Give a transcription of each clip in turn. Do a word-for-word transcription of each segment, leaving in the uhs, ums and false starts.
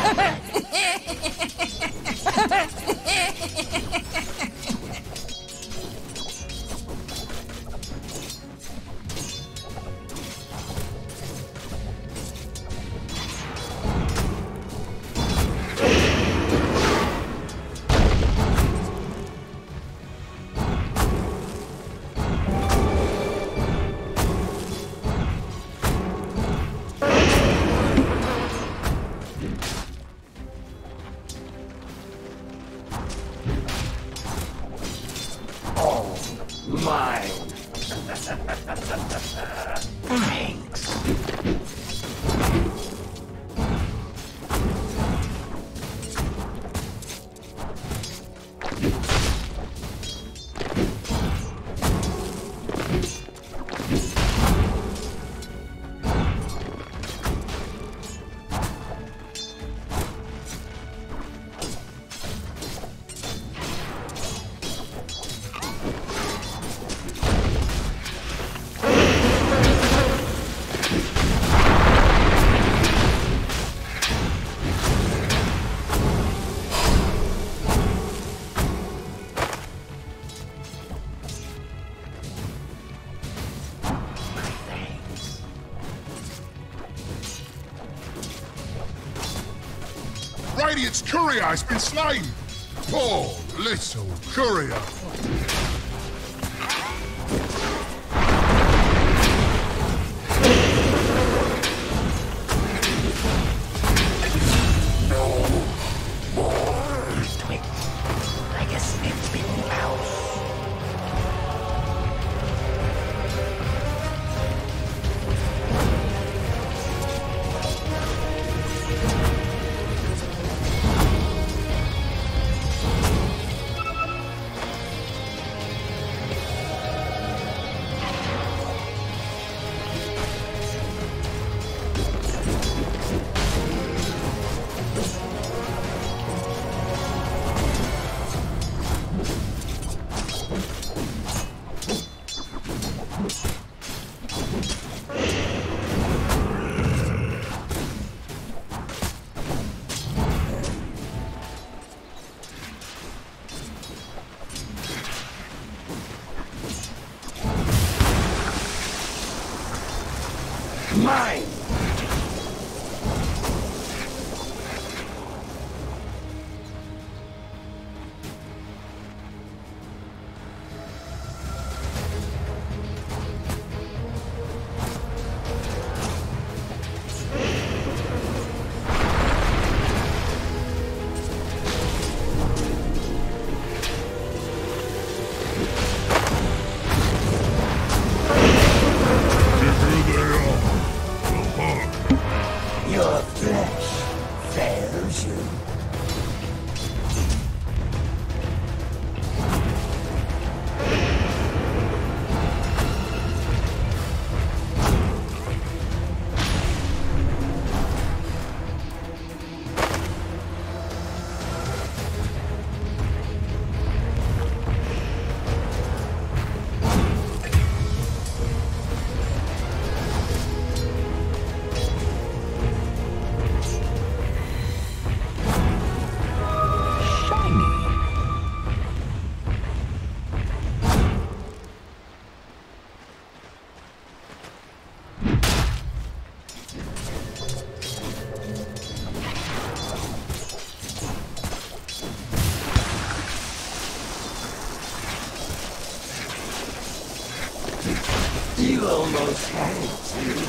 Radiant's courier has been slain! Poor little courier! Mine! Your flesh fails you. You almost had it too.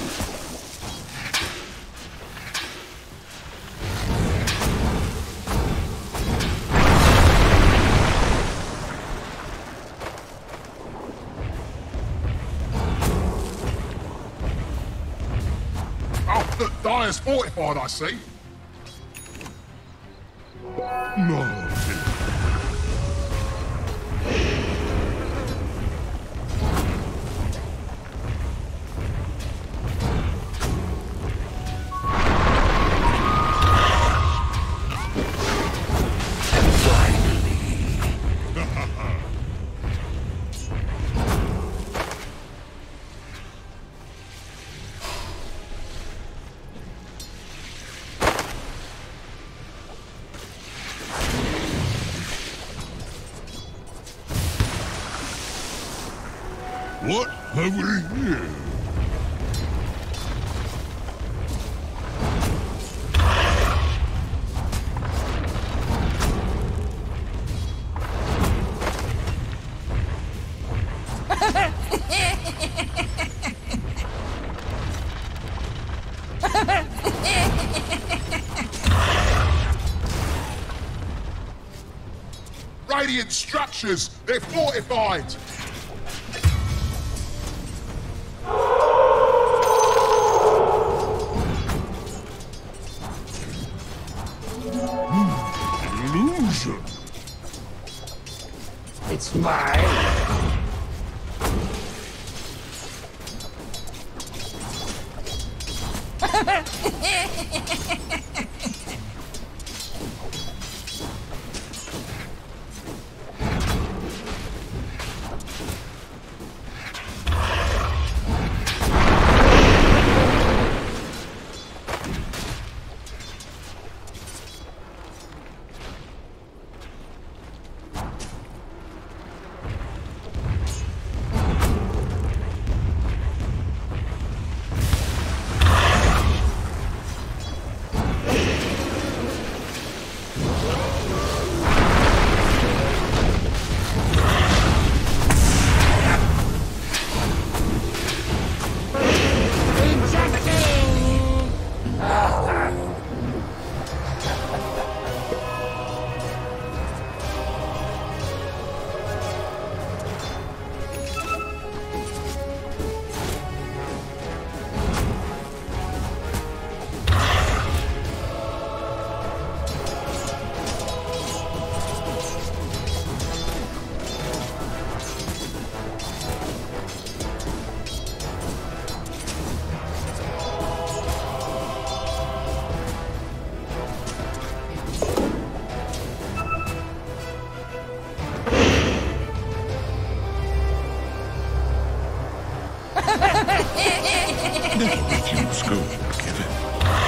Oh, the Dire's fortified, I see. No. What have we here? Radiant structures, they're fortified. Hmm, illusion. It's mine. Let's go. Get it.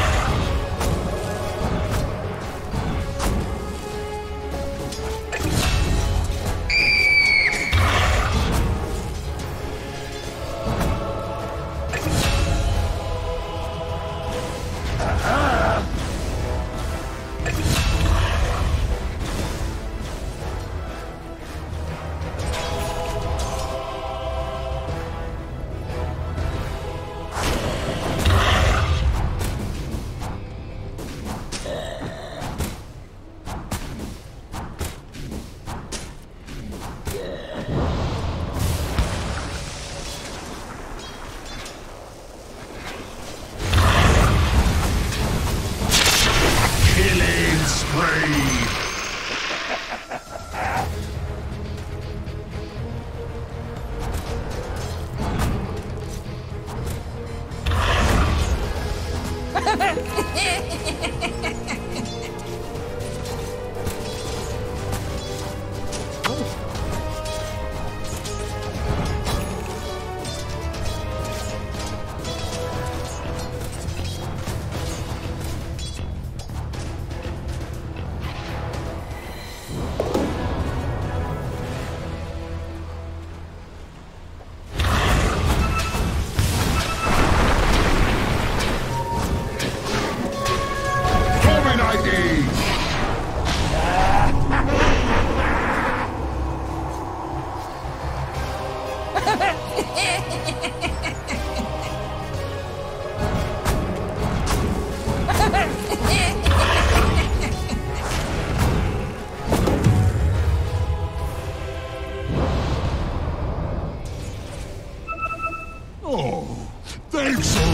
Oh, thanks a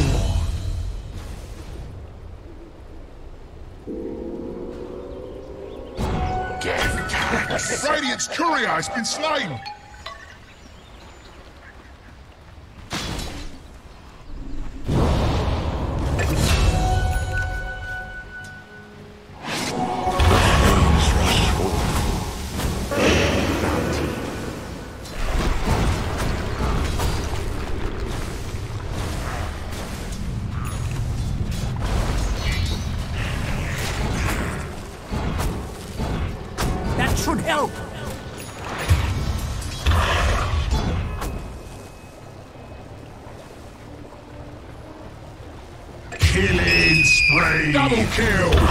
lot. Radiant's courier has been slain. Should help. spree. Double kill.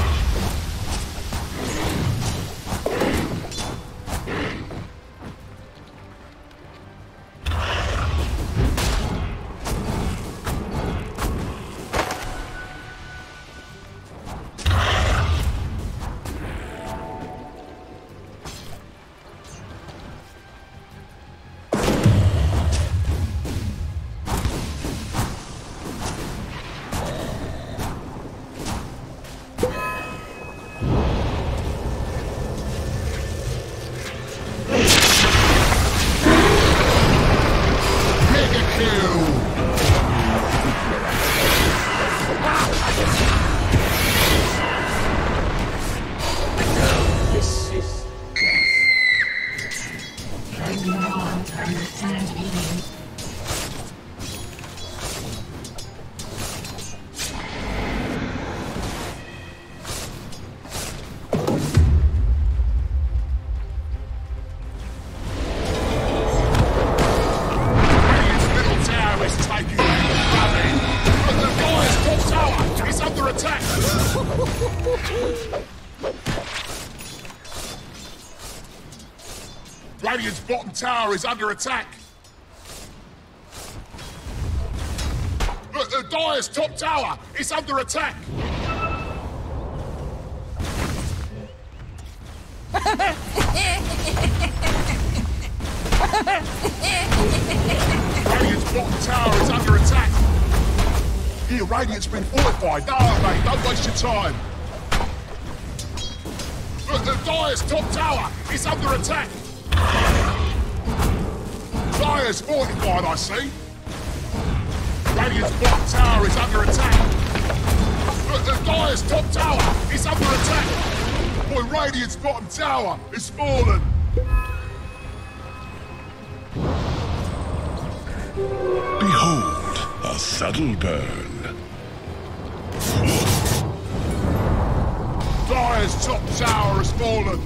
Radiant's bottom tower is under attack. Look, the Dire's top tower is under attack. Radiant's bottom tower is under attack. Here, Radiant's been fortified. No, mate, don't waste your time. Look, the Dire's top tower is under attack. Dire's fortified, I see. Radiant's bottom tower is under attack. Look, the Dire's top tower is under attack. Boy, Radiant's bottom tower is fallen. Behold, a subtle burn. Dire's top tower has fallen.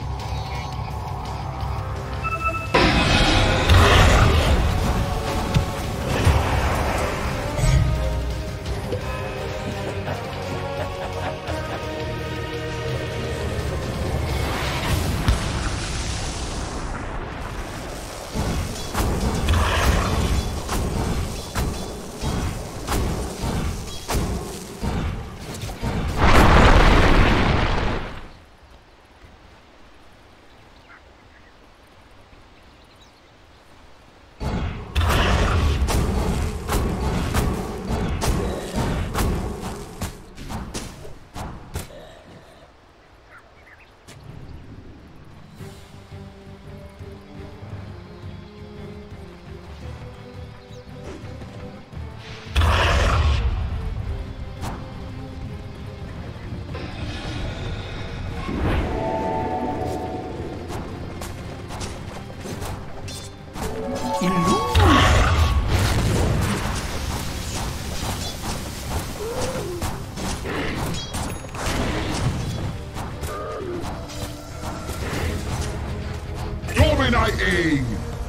Dominating!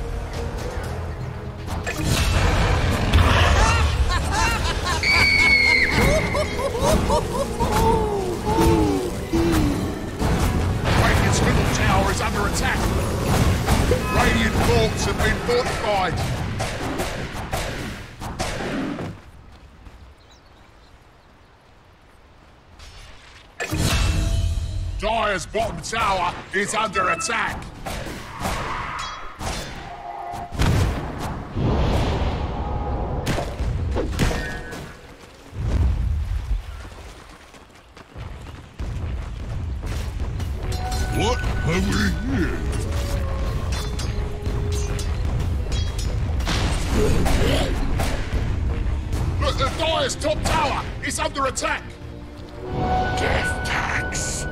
Radiant's middle tower is under attack. Radiant forts have been fortified. Dire's bottom tower is under attack. What have we here? Look, the Dire's top tower is under attack. Death tax.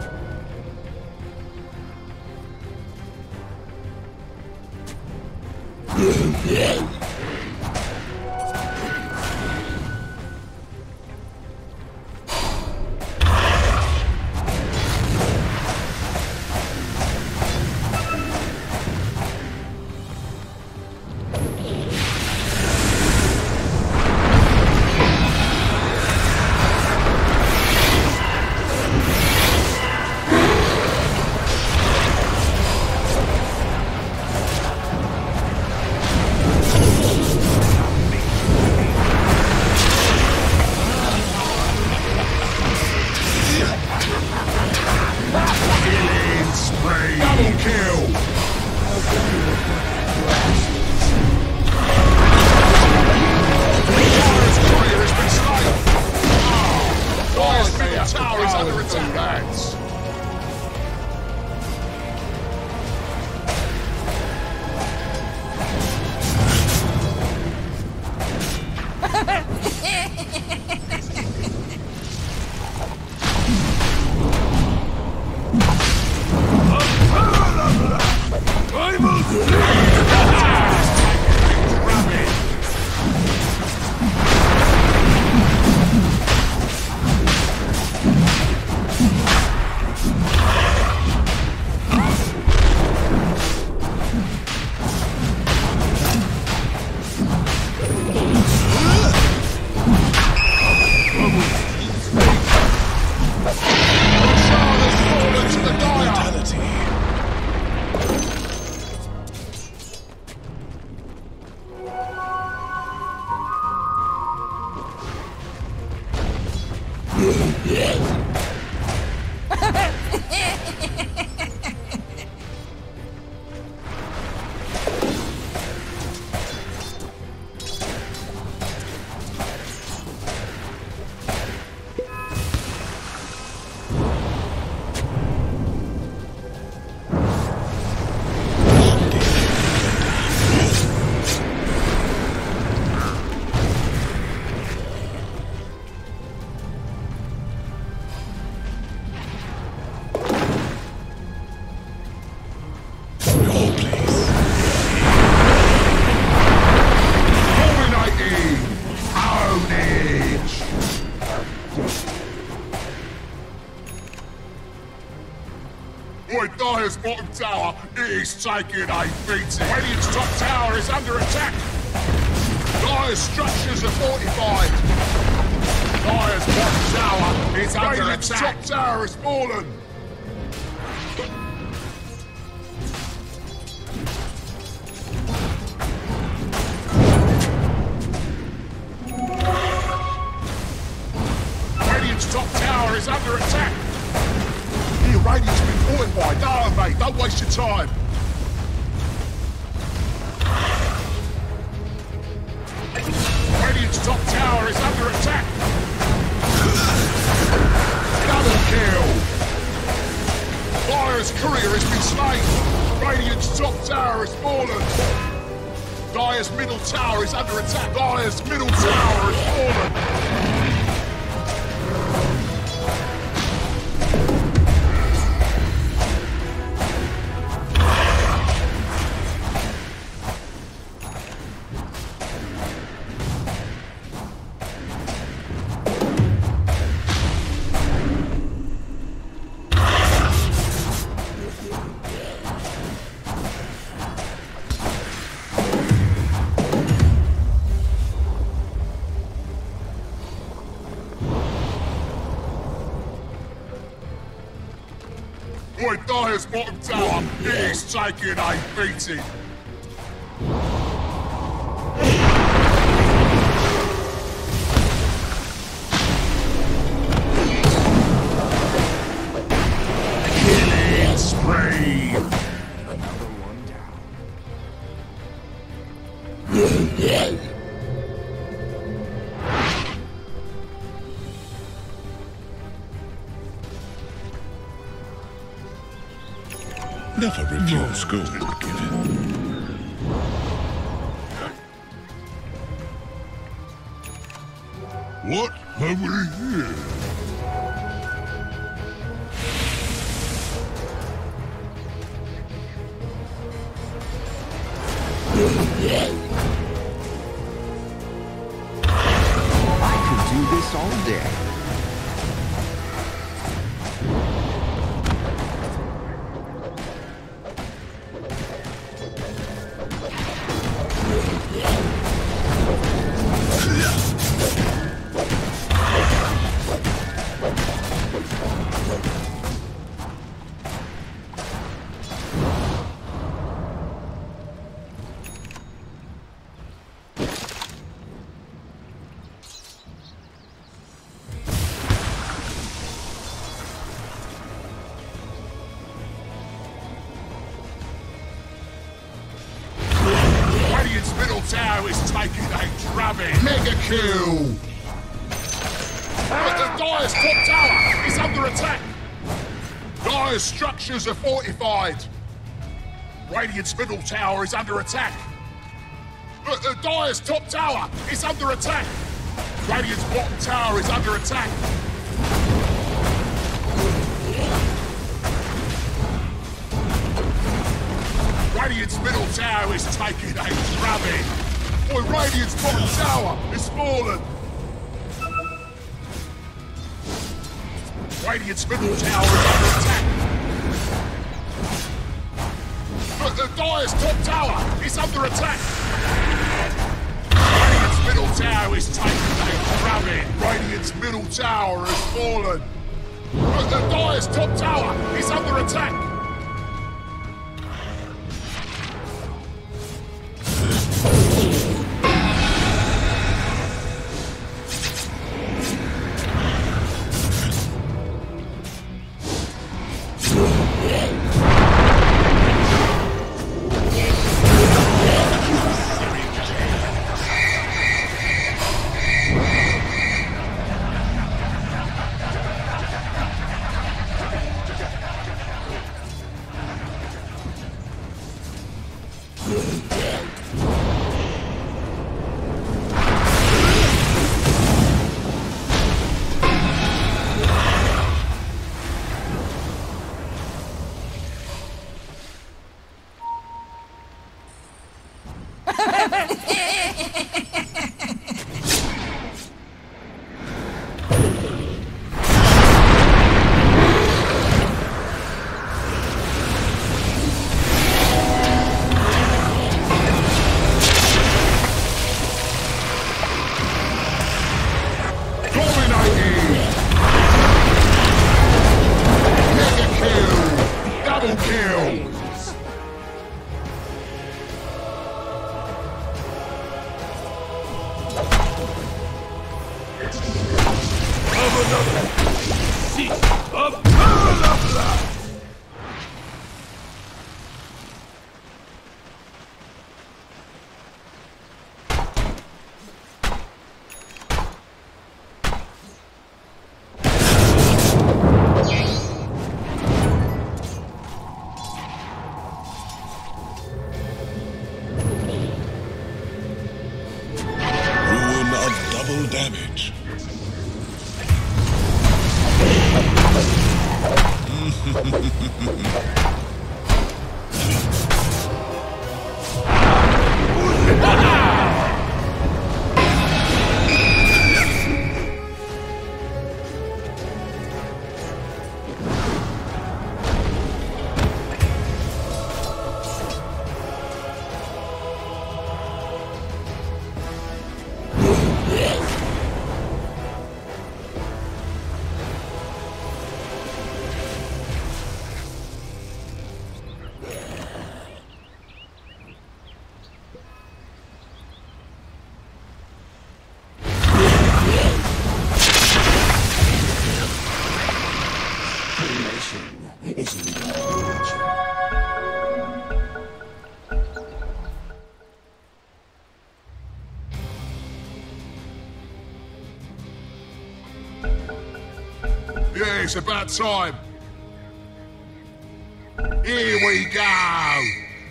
Dire's bottom tower is taking a beating. Radiant's top tower is under attack. Dire's structures are fortified. Dire's bottom tower is under Radiant's attack. Top tower has fallen. Radiant's top tower is under attack. Here, Radiant's been fortified. No, mate, don't waste your time. Radiant's top tower is under attack. Double kill. Dire's courier has been slain. Radiant's top tower has fallen. Dire's middle tower is under attack. Dire's middle tower has fallen. Boy, Dire's bottom tower is taking a beating. Killing spree. Another one down. Never refuse gold given. What have we here? I could do this all day. Radiant's middle tower is taking a drubbing. Mega kill. But the Dire's top tower is under attack. Dire's structures are fortified. Radiant's middle tower is under attack. But the Dire's top tower is under attack. Radiant's bottom tower is under attack. Radiant's middle tower is taking a drubbing. Boy, Radiant's bottom tower is fallen. Radiant's middle tower is under attack. But the Dire's top tower is under attack. Radiant's middle tower is taking a drubbing. Radiant's middle tower has fallen. But the Dire's top tower is under attack. Damage. Yeah, it's about time. Here we go.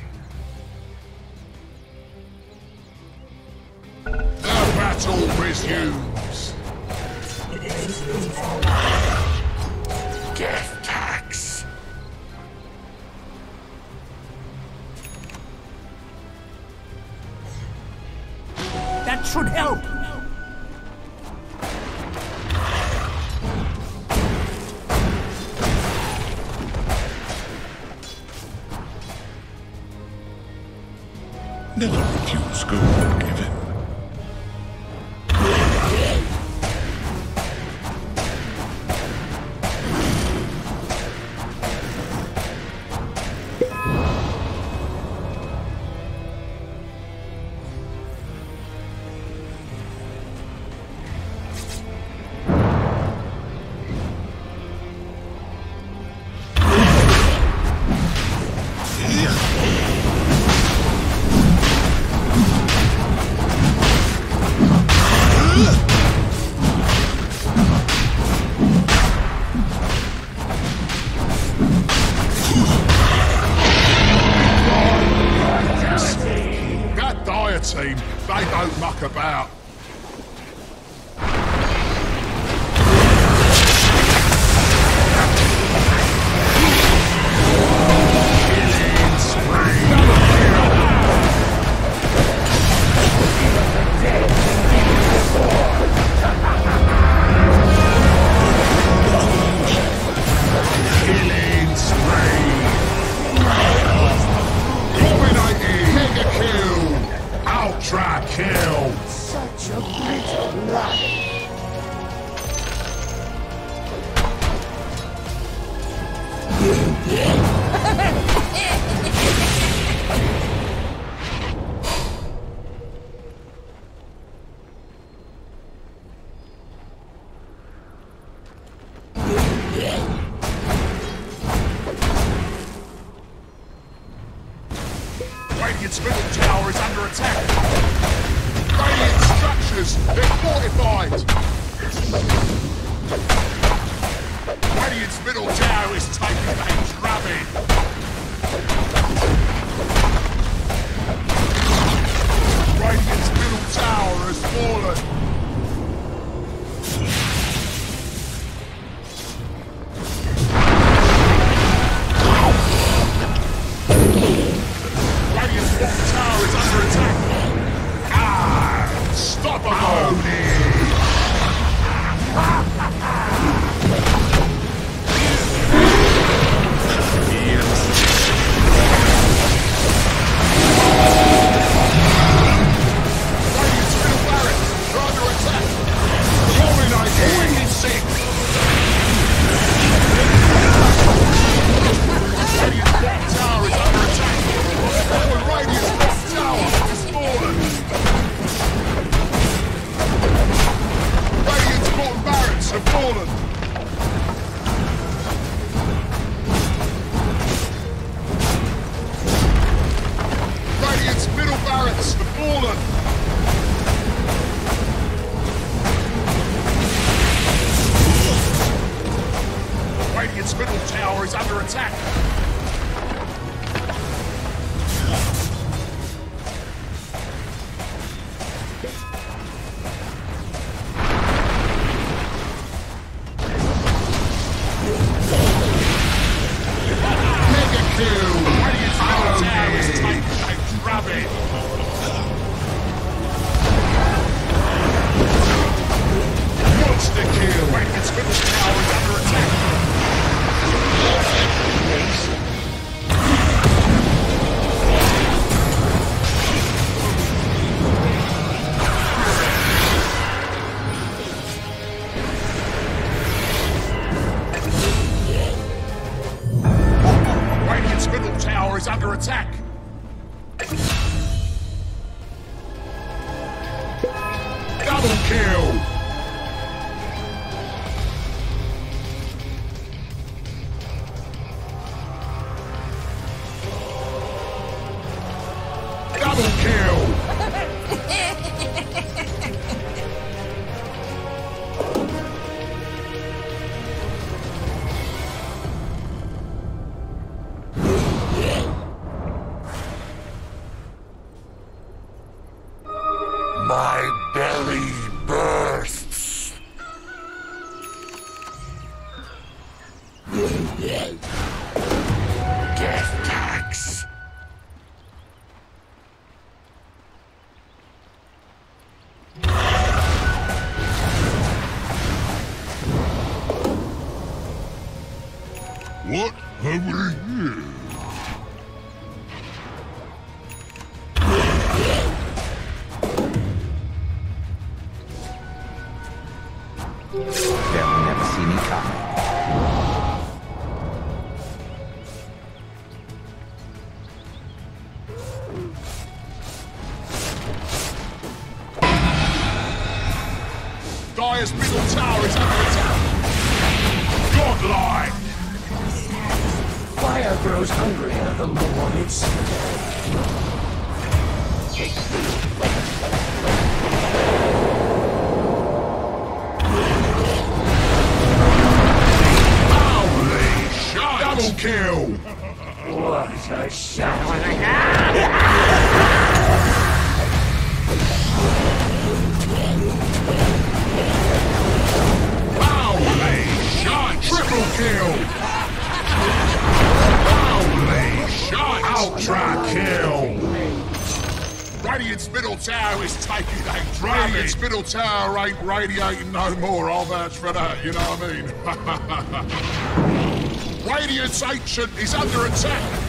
The battle resumes. Death tax. That should help. Never refuse gold given. Team, they don't muck about. Killing spree. Dominating. Mega kill. Ultra kill! Such a brutal life. Radiant's middle tower is under attack. Radiant structures, they're fortified. Radiant's middle tower is taking a drubbing. Radiant's middle tower has fallen. Tower is under attack. Ah! Stop him! Excellent! Radiant's middle tower is under attack. Mega kill! Radiant's middle tower is taking a drubbing. Monster kill! Radiant's middle tower is under attack. Radiant's middle tower is under attack. Double kill! Double kill! My belly bursts. Death tax. What have we here? They'll never see me coming. Dire's middle tower is under attack. Godlike! Fire grows hungrier the more it's Holy shot! Double kill! what a shot. Holy shot! Triple kill! Holy shot! Ultra kill! Radiant's middle tower is taking a drubbing. Radiant's middle tower ain't radiating no more. I'll vouch for that, you know what I mean? Radiant's Ancient is under attack.